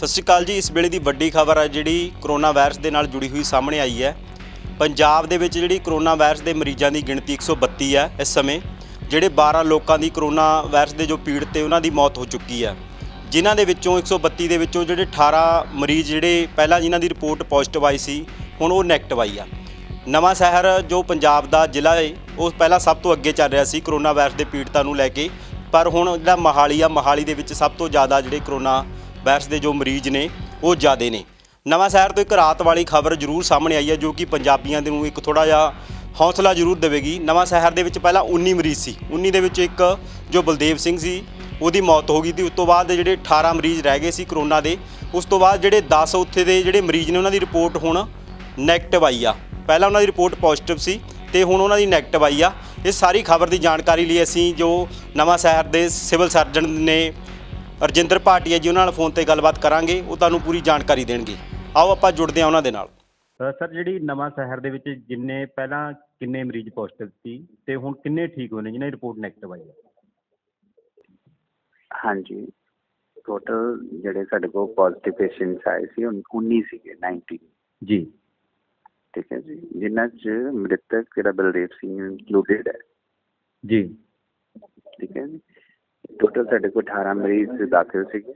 सत श्री अकाल जी। इस वेले की वड्डी खबर है जिहड़ी करोना वायरस के नाल जुड़ी हुई सामने आई है। पंजाब दे विच जिहड़ी करोना वायरस के मरीजों की गिणती 132 है। इस समय जिहड़े 12 लोगों की करोना वायरस के जो पीड़ित है उन्होंने मौत हो चुकी है, जिन्हां दे विच्चों 132 दे विच्चों जिहड़े 18 मरीज जिहड़े पहला जिन्हां दी रिपोर्ट पॉजिटिव आई सी हुण वो नैगेटिव आई है। नवां शहर जो पंजाब का जिला है वो पहला सब तो अगे चल रहा सी करोना वायरस के पीड़ितों नूं लैके, पर हुण जिहड़ा मोहाली आ, मोहाली दे विच सब तो ज़्यादा जिहड़े करोना वायरस के जो मरीज ने वो ज़्यादा ने। नवां शहर तो एक रात वाली खबर जरूर सामने आई है जो कि पंजाबियों नूं एक थोड़ा जिहा हौसला जरूर देगी। नवां शहर दे विच पहला 19 मरीज सी, 19 दे विच एक जो बलदेव सिंह सी उहदी मौत हो गई थी। उस तो बाद जिहड़े 18 मरीज रह गए सी करोना दे, उस तो बाद जिहड़े 10 उत्थे दे जिहड़े मरीज ने उन्हां दी रिपोर्ट हुण नैगेटिव आई आ। पहला उन्हां दी रिपोर्ट पॉजिटिव सी ते हुण उन्हां दी नैगेटिव आई आ। इस सारी खबर की जानकारी लिए असीं जो नवां शहर दे सिविल सर्जन ने रजिंदर भाटिया जी उन्हां नाल फोन ते गलबात करांगे, वो तुहानूं पूरी जानकारी देणगे। आओ आपां जुड़दे हां उन्हां दे नाल। सर जिहड़ी नवां शहर दे विच जिन्ने पहलां किन्ने मरीज पॉजिटिव सी ते हुण किन्ने ठीक होए ने जिन्हां दी रिपोर्ट नैगेटिव आई है? हाँ जी, टोटल ਜਿਹੜੇ ਸਾਡੇ ਕੋਲ ਪੋਜ਼ਿਟਿਵ ਪੇਸ਼ੈਂਟਸ ਆਏ ਸੀ 19 ਸੀਗੇ 19 जी। ਠੀਕ ਹੈ ਜੀ, ਜਿਨ੍ਹਾਂ 'ਚ ਮ੍ਰਿਤਕ ਜਿਹੜਾ ਬਲਦੇਵ ਸਿੰਘ ਇਨਕਲੂਡਿਡ ਹੈ जी। ਠੀਕ ਹੈ ਜੀ। ਟੋਟਲ ਸਾਡੇ ਕੋਲ 18 ਮਰੀਜ਼ ਦਾਖਲ ਸੀਗੇ।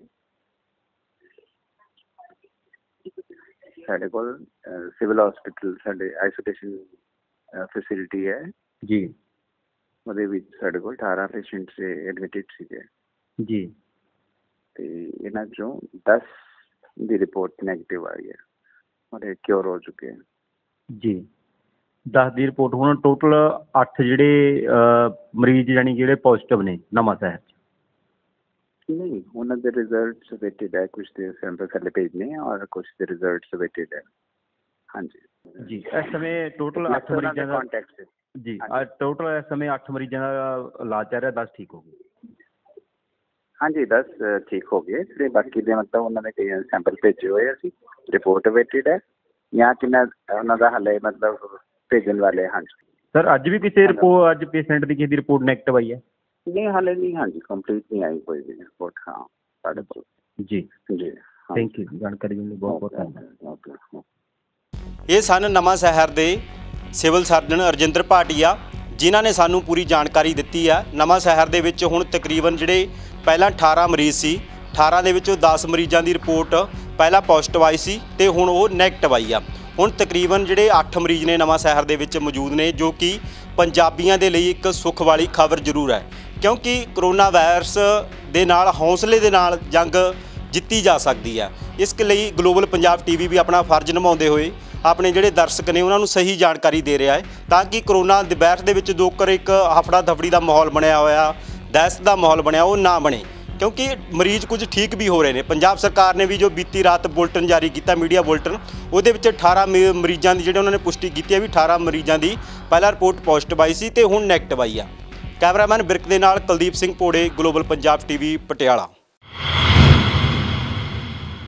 ਸਾਡੇ ਕੋਲ ਸਿਵਲ ਹਸਪੀਟਲ ਸਾਡੇ ਆਈਸੋਲੇਸ਼ਨ ਫੈਸਿਲਿਟੀ ਹੈ जी। ਉਹਦੇ ਵਿੱਚ ਸਾਡੇ ਕੋਲ 18 ਪੇਸ਼ੈਂਟਸ ਐਡਮਿਟਡ ਸੀਗੇ जी। ਤੇ ਇਹਨਾਂ 'ਚੋਂ 10 ਦੀ ਰਿਪੋਰਟ ਨੈਗੇਟਿਵ ਆਈ ਹੈ ਔਰ ਇਹ ਕਿਉਰ ਹੋ ਚੁੱਕੇ ਹੈ जी। 10 ਦੀ ਰਿਪੋਰਟ ਹੁਣ ਟੋਟਲ 8 ਜਿਹੜੇ ਮਰੀਜ਼ ਯਾਨੀ ਜਿਹੜੇ ਪੋਜ਼ਿਟਿਵ ਨੇ ਨਵਾਂ ਸ਼ਹਿਰ 'ਚ। ਨਹੀਂ, ਉਹਨਾਂ ਦੇ ਰਿਜ਼ਲਟਸ ਵੇਟਡ ਹੈ, ਕੁਛ ਦੇ ਸੈਂਪਲ ਸਾਡੇ ਭੇਜਨੇ ਔਰ ਕੁਛ ਦੇ ਰਿਜ਼ਲਟਸ ਵੇਟਡ ਹੈ। ਹਾਂਜੀ ਜੀ। ਇਸ ਸਮੇਂ ਟੋਟਲ 8 ਮਰੀਜ਼ਾਂ ਦਾ ਕੰਟੈਕਟ ਜੀ ਟੋਟਲ ਇਸ ਸਮੇਂ 8 ਮਰੀਜ਼ਾਂ ਦਾ ਇਲਾਜ ਚੱਲ ਰਿਹਾ, 10 ਠੀਕ ਹੋ ਗਏ। ਹਾਂਜੀ 10 ਠੀਕ ਹੋ ਗਏ ਤੇ ਬਾਕੀ ਦੇ ਮਤਲਬ ਉਹਨਾਂ ਦੇ ਕਈ ਸੈਂਪਲ ਭੇਜੇ ਹੋਏ ਅਸੀਂ, ਰਿਪੋਰਟ ਵੇਟਡ ਹੈ ਜਾਂ ਕਿੰਨਾ ਉਹਨਾਂ ਦਾ ਹਾਲੇ ਮਤਲਬ ਭੇਜਣ ਵਾਲੇ। ਹਾਂਜੀ ਸਰ ਅੱਜ ਵੀ ਕਿਸੇ ਰਿਪੋਰਟ ਅੱਜ ਪੇਸ਼ੈਂਟ ਦੀ ਕਿਸੇ ਦੀ ਰਿਪੋਰਟ ਨੈਗੇਟਿਵ ਆਈ ਹੈ? ਨਹੀਂ ਹਾਲੇ ਨਹੀਂ, ਹਾਂਜੀ ਕੰਪਲੀਟ ਨਹੀਂ ਆਈ ਕੋਈ ਵੀ ਰਿਪੋਰਟ। ਹਾਂ ਸਾਡੇ ਕੋਲ ਜੀ ਜੀ। ਥੈਂਕ ਯੂ ਜਾਣਕਾਰੀ ਦੇਣ ਲਈ ਬਹੁਤ ਬਹੁਤ ਧੰਨਵਾਦ। ਓਕੇ। ਇਹ ਸਨ ਨਵਾਂ ਸ਼ਹਿਰ ਦੇ ਸਿਵਲ ਸਰਜਨ ਰਜਿੰਦਰ ਭਾਟੀਆ ਜਿਨ੍ਹਾਂ ਨੇ ਸਾਨੂੰ ਪੂਰੀ ਜਾਣਕਾਰੀ ਦਿੱਤੀ ਹੈ। ਨਵਾਂ ਸ਼ਹਿਰ ਦੇ ਵਿੱਚ ਹੁਣ ਤਕਰੀਬਨ ਜਿਹੜੇ ਪਹਿਲਾਂ 18 ਮਰੀਜ਼ ਸੀ, 18 ਦੇ ਵਿੱਚੋਂ 10 ਮਰੀਜ਼ਾਂ ਦੀ ਰਿਪੋਰਟ ਪਹਿਲਾਂ ਪੋਜ਼ਿਟਿਵ ਆਈ ਸੀ ਤੇ ਹੁਣ ਉਹ ਨੈਗੇਟਿਵ ਆਈ ਆ। ਹੁਣ ਤਕਰੀਬਨ ਜਿਹੜੇ 8 ਮਰੀਜ਼ ਨੇ ਨਵਾਂ ਸ਼ਹਿਰ ਦੇ ਵਿੱਚ ਮੌਜੂਦ ਨੇ, ਜੋ ਕਿ ਪੰਜਾਬੀਆਂ ਦੇ ਲਈ ਇੱਕ ਸੁੱਖ ਵਾਲੀ ਖਬਰ ਜ਼ਰੂਰ ਹੈ, ਕਿਉਂਕਿ ਕਰੋਨਾ ਵਾਇਰਸ ਦੇ ਨਾਲ ਹੌਸਲੇ ਦੇ ਨਾਲ ਜੰਗ ਜਿੱਤੀ ਜਾ ਸਕਦੀ ਹੈ। ਇਸ ਲਈ ਗਲੋਬਲ ਪੰਜਾਬ ਟੀਵੀ ਵੀ ਆਪਣਾ ਫਰਜ਼ ਨਿਭਾਉਂਦੇ ਹੋਏ ਆਪਣੇ ਜਿਹੜੇ ਦਰਸ਼ਕ ਨੇ ਉਹਨਾਂ ਨੂੰ ਸਹੀ ਜਾਣਕਾਰੀ ਦੇ ਰਿਹਾ ਹੈ, ਤਾਂ ਕਿ ਕਰੋਨਾ ਦੇ ਵਾਇਰਸ ਦੇ ਵਿੱਚ ਜੋਕਰ ਇੱਕ ਹਫੜਾ ਦਫੜੀ ਦਾ ਮਾਹੌਲ ਬਣਿਆ ਹੋਇਆ, ਦਹਿਸ਼ਤ ਦਾ ਮਾਹੌਲ ਬਣਿਆ, ਉਹ ਨਾ ਬਣੇ, ਕਿਉਂਕਿ ਮਰੀਜ਼ ਕੁਝ ਠੀਕ ਵੀ ਹੋ ਰਹੇ ਨੇ। ਪੰਜਾਬ ਸਰਕਾਰ ਨੇ ਵੀ ਜੋ ਬੀਤੀ ਰਾਤ ਬੁਲਟਨ ਜਾਰੀ ਕੀਤਾ, ਮੀਡੀਆ ਬੁਲਟਨ, ਉਹਦੇ ਵਿੱਚ 18 ਮਰੀਜ਼ਾਂ ਦੀ ਜਿਹੜੇ ਉਹਨਾਂ ਨੇ ਪੁਸ਼ਟੀ ਕੀਤੀ ਹੈ ਵੀ 18 ਮਰੀਜ਼ਾਂ ਦੀ ਪਹਿਲਾਂ ਰਿਪੋਰਟ ਪੋਜ਼ਿਟਿਵ ਆਈ ਸੀ ਤੇ ਹੁਣ ਨੈਗੇਟਿਵ ਆਈ ਆ। ਕੈਮਰਾਮੈਨ ਬਿਰਕ ਦੇ ਨਾਲ ਕੁਲਦੀਪ ਸਿੰਘ ਪੋੜੇ, ਗਲੋਬਲ ਪੰਜਾਬ ਟੀਵੀ, ਪਟਿਆਲਾ।